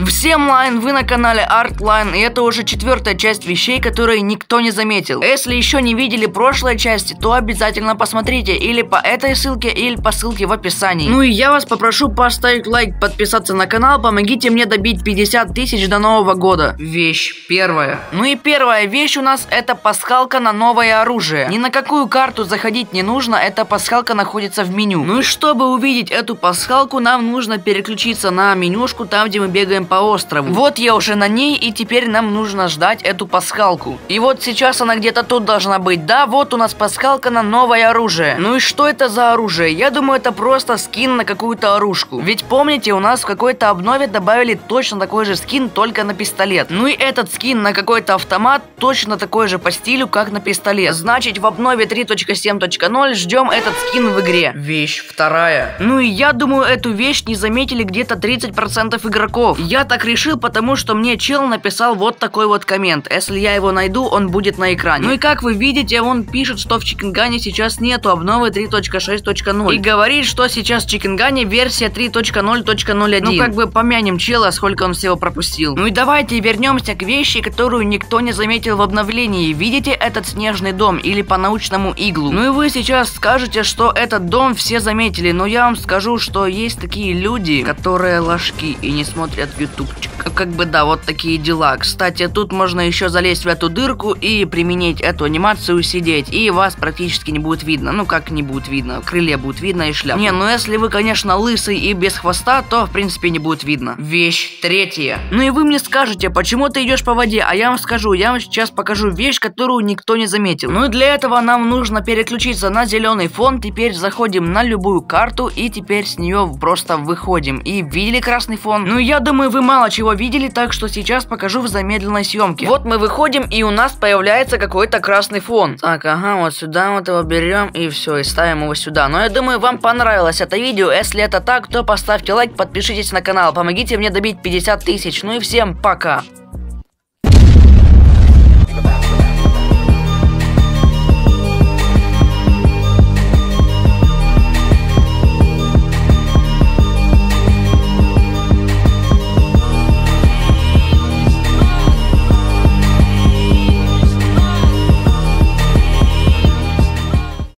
Всем лайн, вы на канале Artline, и это уже 4-я часть вещей, которые никто не заметил. Если еще не видели прошлой части, то обязательно посмотрите или по этой ссылке, или по ссылке в описании. Ну и я вас попрошу поставить лайк, подписаться на канал, помогите мне добить 50 тысяч до Нового года. Вещь первая. Ну и первая вещь у нас это пасхалка на новое оружие. Ни на какую карту заходить не нужно, эта пасхалка находится в меню. Ну и чтобы увидеть эту пасхалку, нам нужно переключиться на менюшку, там где мы бегаем по острову. Вот я уже на ней, и теперь нам нужно ждать эту пасхалку. И вот сейчас она где-то тут должна быть. Да, вот у нас пасхалка на новое оружие. Ну и что это за оружие? Я думаю, это просто скин на какую-то оружку. Ведь помните, у нас в какой-то обнове добавили точно такой же скин, только на пистолет. Ну и этот скин на какой-то автомат точно такой же по стилю, как на пистолет. Значит, в обнове 3.7.0 ждем этот скин в игре. Вещь вторая. Ну и я думаю, эту вещь не заметили где-то 30% игроков. Я так решил, потому что мне чел написал вот такой вот коммент. Если я его найду, он будет на экране. Ну и как вы видите, он пишет, что в Чикенгане сейчас нету обновы 3.6.0. И говорит, что сейчас в Чикенгане версия 3.0.01. Ну как бы помянем чела, сколько он всего пропустил. Ну и давайте вернемся к вещи, которую никто не заметил в обновлении. Видите этот снежный дом или по-научному иглу? Ну и вы сейчас скажете, что этот дом все заметили. Но я вам скажу, что есть такие люди, которые ложки и не смотрят ютубчик. Как бы да, вот такие дела. Кстати, тут можно еще залезть в эту дырку и применить эту анимацию сидеть. И вас практически не будет видно. Ну как не будет видно? Крылья будет видно и шляпа. Не, ну если вы, конечно, лысый и без хвоста, то в принципе не будет видно. Вещь третья. Ну и вы мне скажете, почему ты идешь по воде? А я вам скажу, я вам сейчас покажу вещь, которую никто не заметил. Ну и для этого нам нужно переключиться на зеленый фон. Теперь заходим на любую карту и теперь с нее просто выходим. И видели красный фон? Ну я думаю, вы мало чего видели, так что сейчас покажу в замедленной съемке. Вот мы выходим, и у нас появляется какой-то красный фон. Так, ага, вот сюда вот его берем и все, и ставим его сюда. Но я думаю, вам понравилось это видео. Если это так, то поставьте лайк, подпишитесь на канал, помогите мне добить 50 тысяч. Ну и всем пока!